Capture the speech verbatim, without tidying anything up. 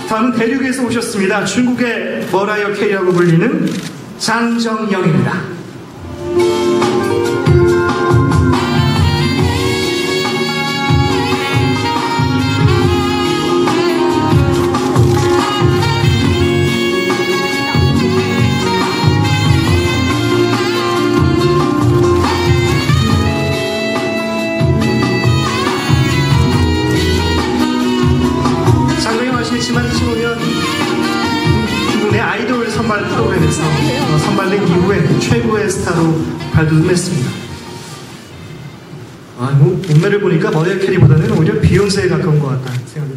다음은 대륙에서 오셨습니다. 중국의 머라이어 캐리라고 불리는 장정영입니다. 아시겠지만 이천오 년 중국 내 아이돌 선발 프로그램에서 선발된 이후에 최고의 스타로 발돋움했습니다. 아, 뭐 몸매를 보니까 머라이어 캐리보다는 오히려 비욘세에 가까운 것 같다는 생각이